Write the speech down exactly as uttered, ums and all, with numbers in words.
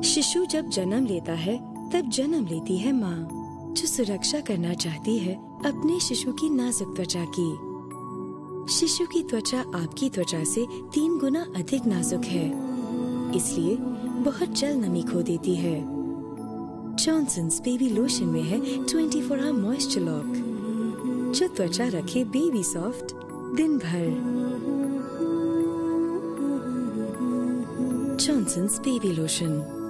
शिशु जब जन्म लेता है तब जन्म लेती है माँ, जो सुरक्षा करना चाहती है अपने शिशु की नाजुक त्वचा की। शिशु की त्वचा आपकी त्वचा से तीन गुना अधिक नाजुक है, इसलिए बहुत जल्द नमी खो देती है। जॉनसन्स बेबी लोशन में है twenty four hour moisture lock, जो त्वचा रखे बेबी सॉफ्ट दिन भर। Johnson's baby lotion.